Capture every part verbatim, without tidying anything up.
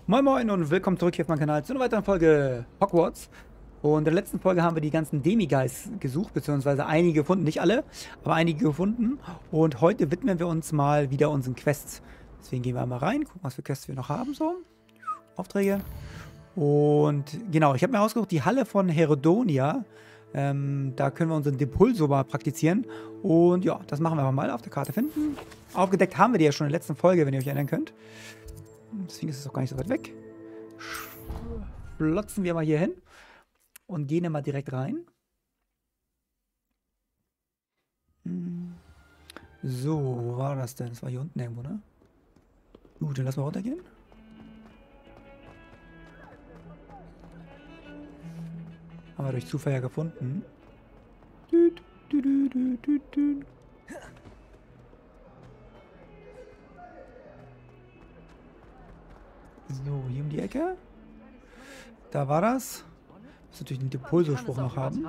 Moin Moin und willkommen zurück hier auf meinem Kanal zu einer weiteren Folge Hogwarts. Und in der letzten Folge haben wir die ganzen Demiguys gesucht, beziehungsweise einige gefunden, nicht alle, aber einige gefunden. Und heute widmen wir uns mal wieder unseren Quests. Deswegen gehen wir einmal rein, gucken, was für Quests wir noch haben, so. Aufträge. Und genau, ich habe mir ausgesucht, die Halle von Herodonia. Ähm, da können wir unseren Depulso mal praktizieren. Und ja, das machen wir mal auf der Karte finden. Aufgedeckt haben wir die ja schon in der letzten Folge, wenn ihr euch erinnern könnt. Deswegen ist es auch gar nicht so weit weg. Flotzen wir mal hier hin und gehen dann mal direkt rein. So, wo war das denn? Das war hier unten irgendwo, ne? Gut, dann lassen wir runtergehen. Haben wir durch Zufall ja gefunden. Düt, düt, düt, düt, düt, düt. So, hier um die Ecke. Da war das. Muss natürlich den Depulso-Spruch noch haben.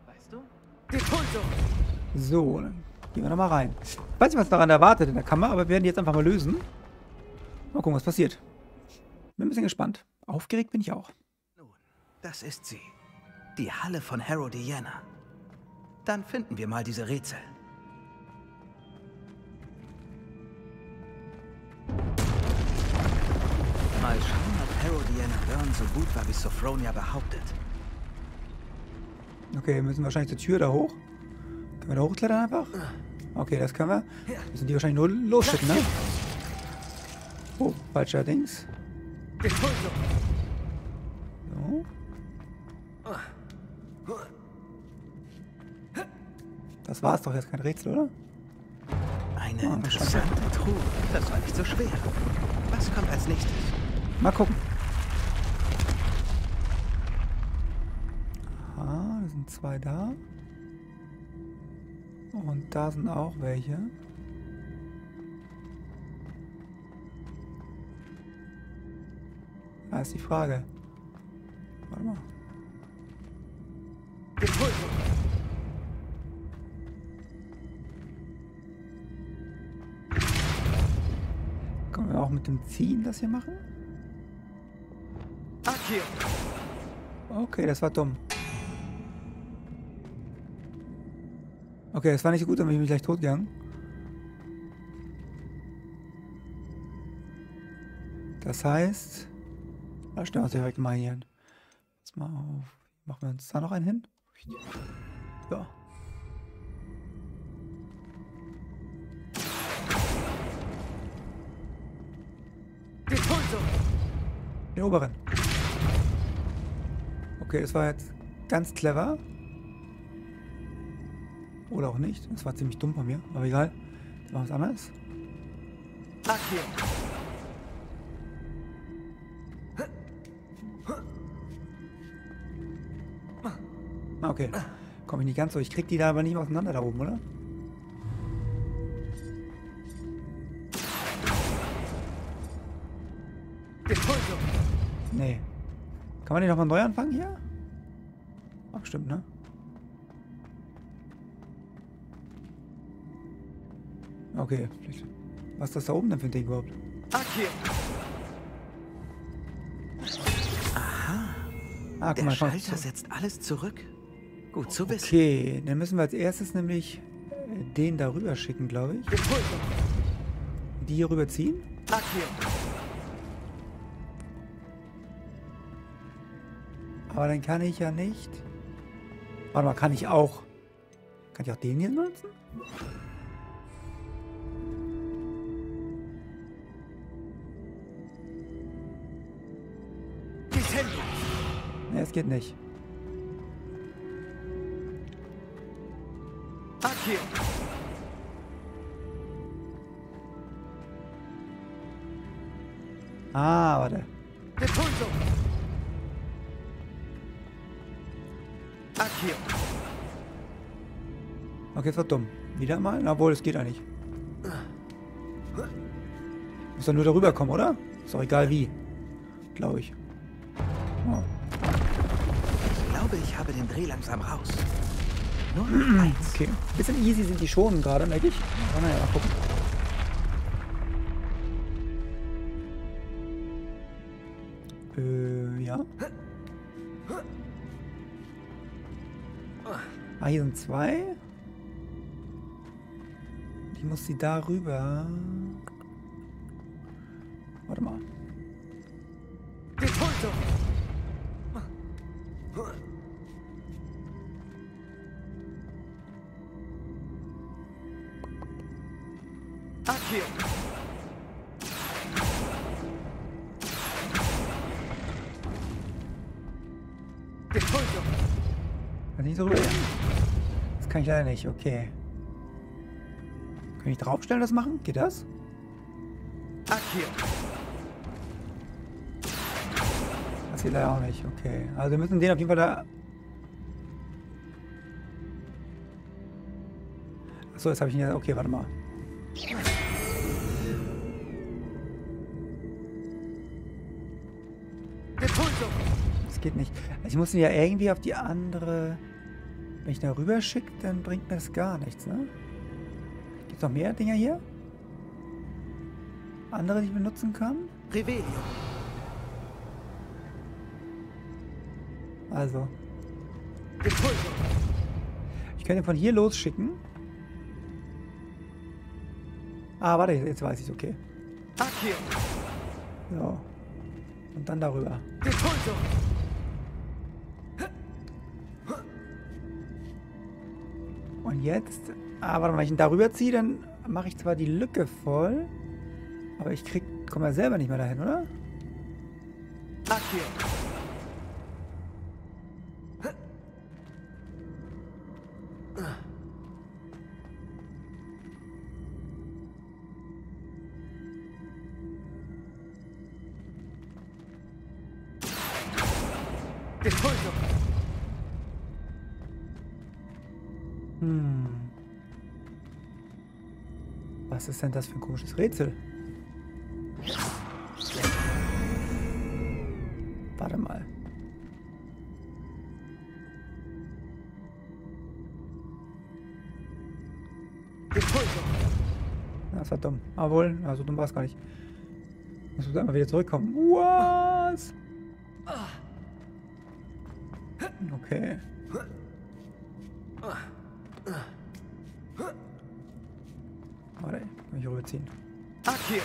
So, dann gehen wir da mal rein. Ich weiß nicht, was daran erwartet in der Kammer, aber wir werden die jetzt einfach mal lösen. Mal gucken, was passiert. Bin ein bisschen gespannt. Aufgeregt bin ich auch. Nun, das ist sie. Die Halle von Herodonia. Dann finden wir mal diese Rätsel. Mal schauen, ob Herodonia Burn so gut war, wie Sophronia behauptet. Okay, wir müssen wahrscheinlich zur Tür da hoch. Können wir da hochklettern einfach? Okay, das können wir. Müssen die wahrscheinlich nur losschicken, ne? Oh, falscher Dings. So. Das war's doch jetzt, kein Rätsel, oder? Eine Ah, interessante Truhe. Das war nicht so schwer. Was kommt als nächstes? Mal gucken. Aha, da sind zwei da. Und da sind auch welche. Da ist die Frage. Warte mal. Können wir auch mit dem Ziehen das hier machen? Okay, das war dumm. Okay, das war nicht so gut, dann bin ich mich gleich tot gegangen. Das heißt... Da stellen wir uns direkt mal hier hin. Jetzt mal auf. Machen wir uns da noch einen hin? So. Den oberen. Okay, das war jetzt ganz clever. Oder auch nicht. Das war ziemlich dumm von mir. Aber egal. Jetzt machen wir was anderes. Okay. Komme ich nicht ganz so. Ich krieg die da aber nicht mehr auseinander da oben, oder? Nee. Kann man den nochmal neu anfangen hier? Ach, stimmt, ne? Okay, vielleicht. Was ist das da oben denn für ein Ding überhaupt? Aha. Ah, guck Der mal, komm. Schalter setzt alles zurück. Gut zu wissen. Okay, dann müssen wir als erstes nämlich den da rüber schicken, glaube ich. Die hier rüber ziehen. Aber dann kann ich ja nicht... Warte mal, kann ich auch... Kann ich auch den hier nutzen? Ne, es geht nicht. Ah, warte. Okay, das war dumm. Wieder mal? Obwohl, es geht eigentlich. Muss doch nur darüber kommen, oder? Ist doch egal wie. Glaube ich. Oh. Ich glaube, ich habe den Dreh langsam raus. Nur noch eins. Okay. Bisschen easy sind die schon gerade, merke ich. Aber naja, mal gucken. Äh, ja. Ah, hier sind zwei. Ich muss sie da rüber. Warte mal. Akio. Kann ich nicht so rüber? Das kann ich leider nicht, okay. Kann ich draufstellen, das machen? Geht das? Akio. Das geht leider auch nicht, okay. Also wir müssen den auf jeden Fall da... Achso, jetzt habe ich ihn ja... Okay, warte mal. Das geht nicht. Also ich muss ihn ja irgendwie auf die andere... Wenn ich da rüber schicke, dann bringt mir das gar nichts, ne? Gibt es noch mehr Dinger hier? Andere, die ich benutzen kann? Revelio. Also. Ich könnte von hier losschicken. Ah, warte, jetzt weiß ich, okay. Akio. So. Und dann darüber. Und jetzt... Ah, warte mal, wenn ich ihn darüber ziehe, dann mache ich zwar die Lücke voll, aber ich krieg... komme ja selber nicht mehr dahin, oder? Akio. Hm. Was ist denn das für ein komisches Rätsel? Warte mal. Das war dumm. Aber wohl, also dumm war es gar nicht. Ich muss einmal wieder zurückkommen. Was? Okay. Warte, kann ich rüberziehen. Akio.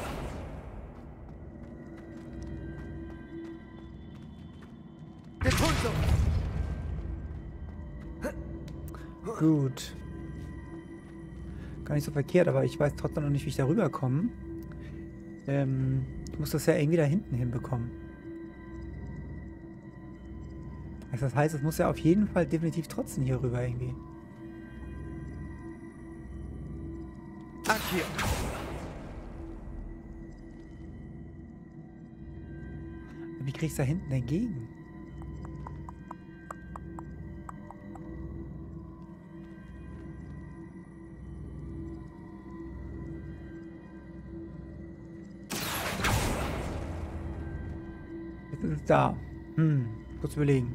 Gut. Gar nicht so verkehrt, aber ich weiß trotzdem noch nicht, wie ich da rüberkomme. Ähm, ich muss das ja irgendwie da hinten hinbekommen. Also das heißt, es muss ja auf jeden Fall definitiv trotzdem hier rüber irgendwie. Akio. Wie krieg ich da hinten dagegen? Jetzt ist es da. Hm, kurz überlegen.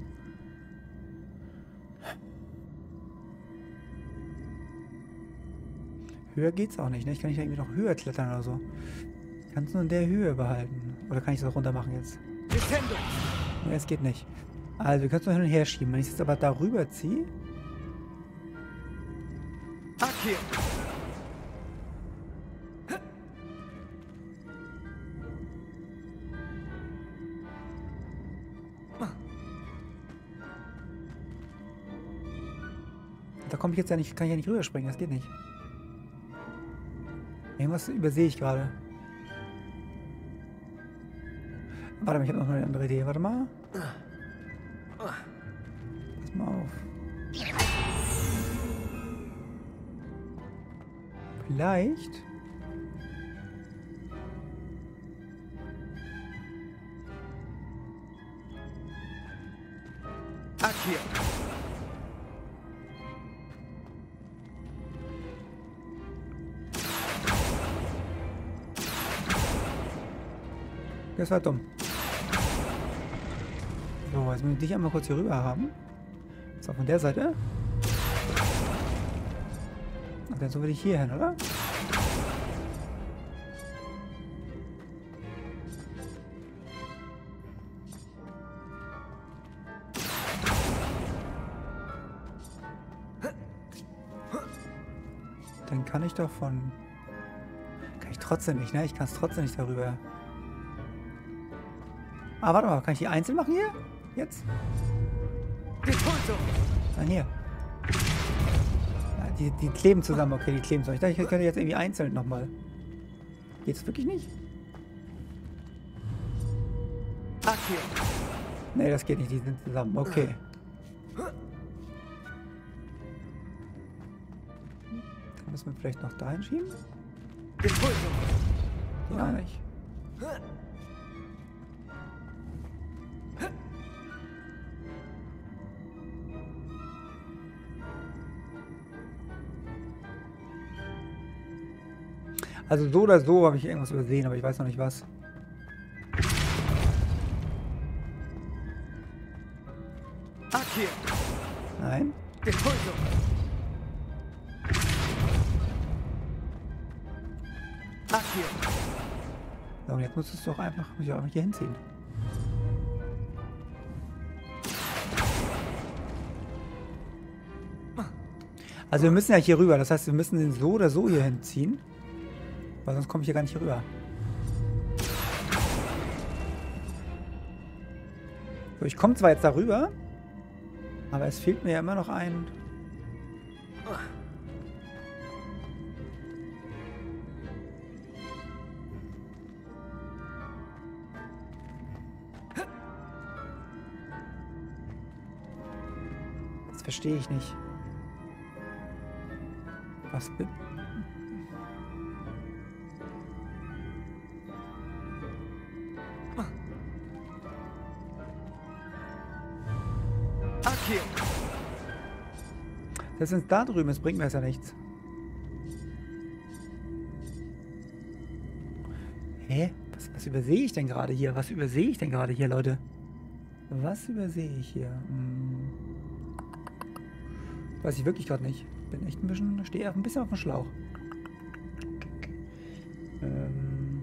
Höher geht's auch nicht, ne? Ich kann nicht irgendwie noch höher klettern oder so. Ich kann es nur in der Höhe behalten. Oder kann ich es auch runter machen jetzt? Nintendo. Ne, es geht nicht. Also, wir können es nur hin und her schieben. Wenn ich es jetzt aber darüber ziehe... Akio. Da komme ich jetzt ja nicht, kann ich ja nicht rüberspringen, das geht nicht. Irgendwas übersehe ich gerade. Warte mal, ich habe noch eine andere Idee. Warte mal. Pass mal auf. Vielleicht... Akio. Das war dumm. So, jetzt muss ich dich einmal kurz hier rüber haben. So, von der Seite. Und dann so will ich hier hin, oder? Dann kann ich doch von... Kann ich trotzdem nicht, ne? Ich kann es trotzdem nicht darüber. Ah, warte mal. Kann ich die einzeln machen hier? Jetzt? Nein, hier. Ja, die, die kleben zusammen. Okay, die kleben zusammen. Ich dachte, ich könnte jetzt irgendwie einzeln nochmal. Geht's wirklich nicht? Nee, das geht nicht. Die sind zusammen. Okay. Dann müssen wir vielleicht noch dahin schieben? Ja, nicht. Also so oder so habe ich irgendwas übersehen, aber ich weiß noch nicht was. Nein. So, und jetzt musst du es doch einfach, muss ich auch hier hinziehen. Also wir müssen ja hier rüber, das heißt, wir müssen den so oder so hier hinziehen. Weil sonst komme ich hier gar nicht hier rüber. So, ich komme zwar jetzt darüber, aber es fehlt mir ja immer noch ein... Das verstehe ich nicht. Was bin... Das sind da drüben, es bringt mir ja nichts. Hä? Was, was übersehe ich denn gerade hier? Was übersehe ich denn gerade hier, Leute? Was übersehe ich hier? Hm. Weiß ich wirklich gerade nicht. Bin echt ein bisschen, stehe ein bisschen auf dem Schlauch. Ähm.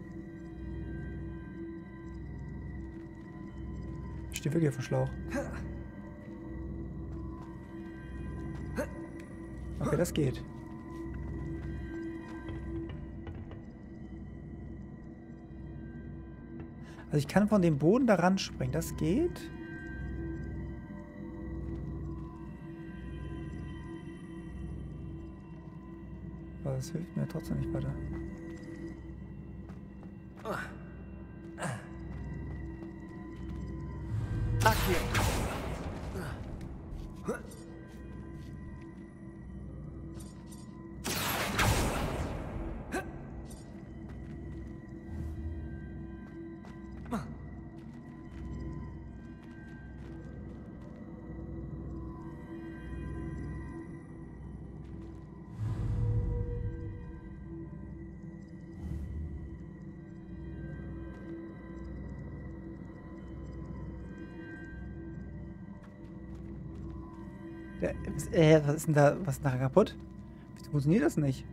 Ich stehe wirklich auf dem Schlauch. Okay, das geht. Also ich kann von dem Boden da ran springen. Das geht. Aber das hilft mir trotzdem nicht weiter. Äh, was ist denn da? Was ist denn da kaputt? Wieso funktioniert das nicht?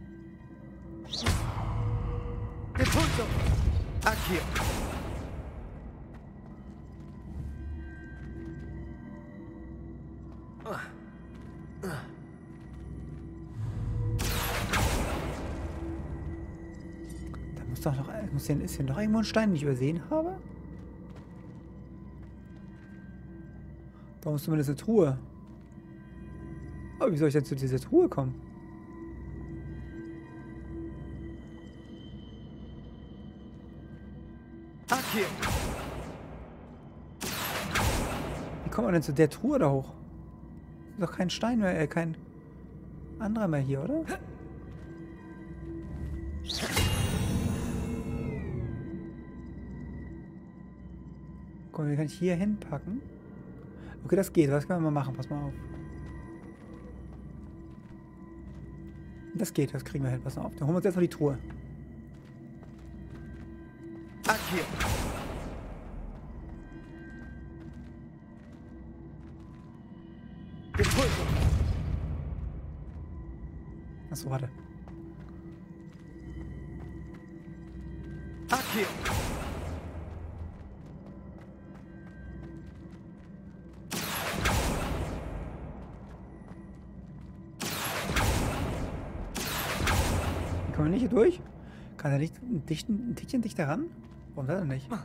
Da muss doch noch. Muss hier, ist hier noch irgendwo ein Stein, den ich übersehen habe? Warum ist zumindest eine Truhe? Aber wie soll ich denn zu dieser Truhe kommen? Wie kommt man denn zu der Truhe da hoch? Ist doch kein Stein mehr, äh, kein anderer mehr hier, oder? Guck mal, wie kann ich hier hinpacken? Okay, das geht. Was können wir mal machen? Pass mal auf. Das geht, das kriegen wir hin. Pass mal auf. Dann holen wir uns jetzt mal die Truhe. Hier. Achso, warte. Hier. Kommen wir nicht hier durch? Kann er nicht ein, dichten, ein Tickchen dichter ran? Warum das denn nicht?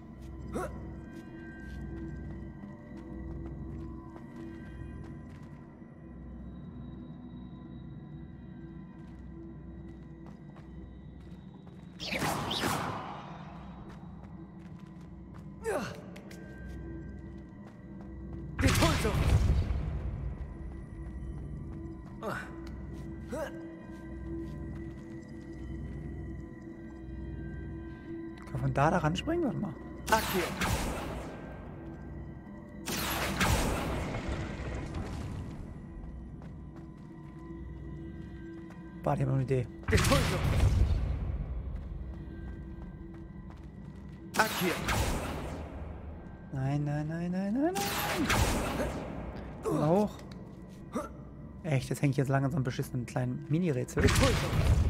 Kann man von da da ranspringen? Warte mal. Akio. Warte, ich habe noch eine Idee. Impulso. Akio. Nein, nein, nein, nein, nein, nein. Komm mal hoch. Echt, jetzt hänge ich jetzt lange an so einem beschissenen kleinen Mini-Rätsel. Impulso.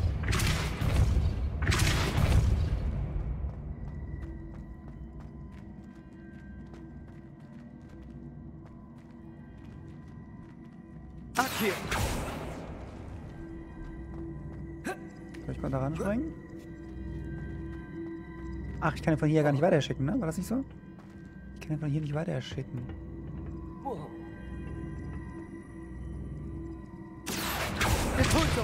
Akio. Soll ich mal da ranspringen? Ach, ich kann ihn von hier gar nicht weiter schicken, ne? War das nicht so? Ich kann ihn von hier nicht weiter schicken. Impulso.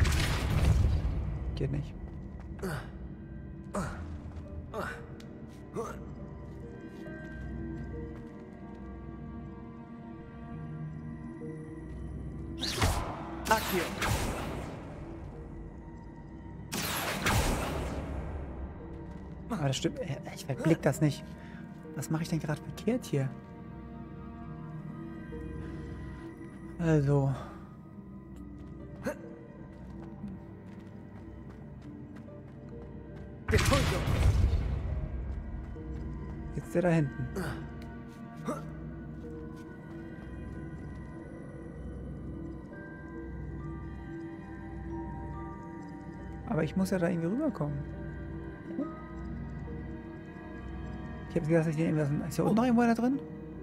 Geht nicht. Akio. Aber das stimmt. äh, Ich verblick das nicht. Was mache ich denn gerade verkehrt hier? Also. Impulso. Jetzt der da hinten. Aber ich muss ja da irgendwie rüberkommen. Ich habe gedacht, ich den irgendwas. Ist hier unten noch irgendwo einer drin?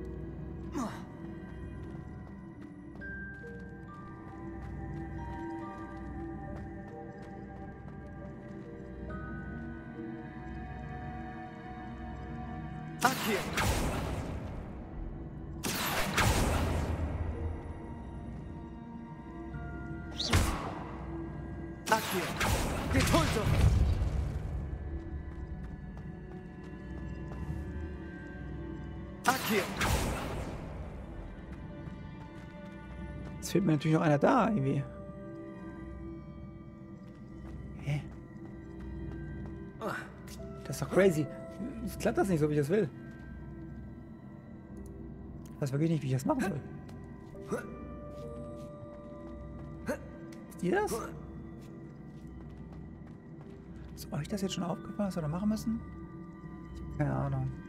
Akio. Akio. Impulso. Akio. Jetzt fehlt mir natürlich noch einer da, irgendwie. Hä? Das ist doch crazy. Es klappt das nicht so, wie ich das will. Ich weiß wirklich nicht, wie ich das machen soll. Ist ihr das? Ist euch das jetzt schon aufgefallen, was wir da machen müssen? Keine Ahnung.